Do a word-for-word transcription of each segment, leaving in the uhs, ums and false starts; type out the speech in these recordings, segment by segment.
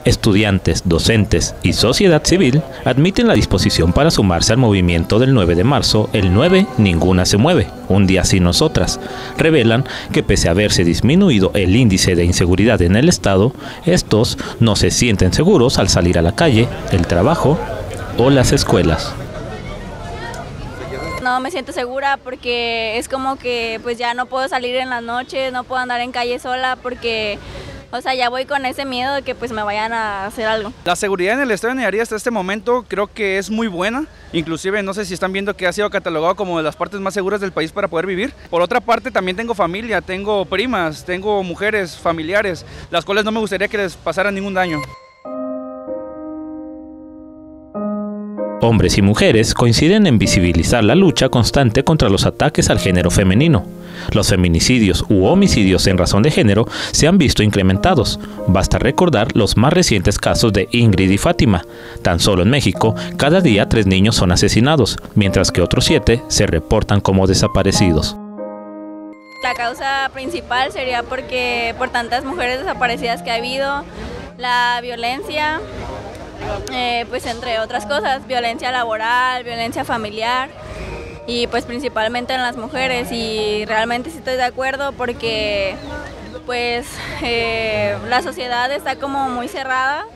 Estudiantes, docentes y sociedad civil admiten la disposición para sumarse al movimiento del nueve de marzo, el nueve Ninguna se mueve, un día sin nosotras. Revelan que pese a haberse disminuido el índice de inseguridad en el estado, estos no se sienten seguros al salir a la calle, el trabajo o las escuelas. No me siento segura porque es como que pues ya no puedo salir en las noches, no puedo andar en calle sola porque, o sea, ya voy con ese miedo de que pues me vayan a hacer algo. La seguridad en el estado de Nayarit hasta este momento creo que es muy buena, inclusive no sé si están viendo que ha sido catalogado como de las partes más seguras del país para poder vivir. Por otra parte también tengo familia, tengo primas, tengo mujeres, familiares, las cuales no me gustaría que les pasara ningún daño. Hombres y mujeres coinciden en visibilizar la lucha constante contra los ataques al género femenino. Los feminicidios u homicidios en razón de género se han visto incrementados. Basta recordar los más recientes casos de Ingrid y Fátima. Tan solo en México, cada día tres niños son asesinados, mientras que otros siete se reportan como desaparecidos. La causa principal sería porque por tantas mujeres desaparecidas que ha habido, la violencia, Eh, pues entre otras cosas, violencia laboral, violencia familiar y pues principalmente en las mujeres, y realmente sí estoy de acuerdo porque pues eh, la sociedad está como muy cerrada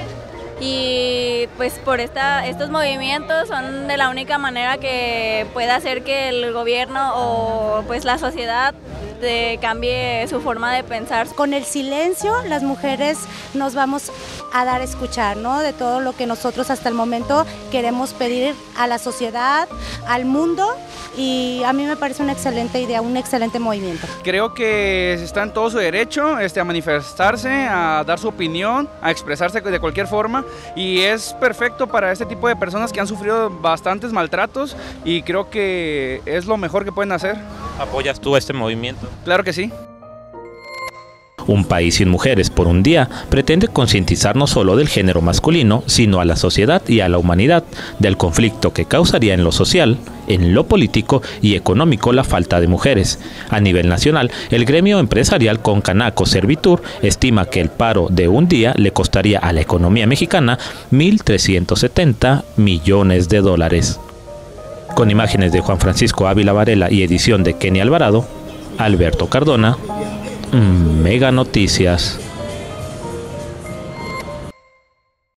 y pues por esta, estos movimientos son de la única manera que puede hacer que el gobierno o pues la sociedad de cambie su forma de pensar. Con el silencio las mujeres nos vamos a dar a escuchar, ¿no? De todo lo que nosotros hasta el momento queremos pedir a la sociedad, al mundo, y a mí me parece una excelente idea, un excelente movimiento. Creo que está en todo su derecho este, a manifestarse, a dar su opinión, a expresarse de cualquier forma, y es perfecto para este tipo de personas que han sufrido bastantes maltratos y creo que es lo mejor que pueden hacer. ¿Apoyas tú este movimiento? Claro que sí. Un país sin mujeres por un día pretende concientizar no solo del género masculino, sino a la sociedad y a la humanidad del conflicto que causaría en lo social, en lo político y económico la falta de mujeres. A nivel nacional, el gremio empresarial Concanaco Servitur estima que el paro de un día le costaría a la economía mexicana mil trescientos setenta millones de dólares. Con imágenes de Juan Francisco Ávila Varela y edición de Kenny Alvarado, Alberto Cardona, Mega Noticias.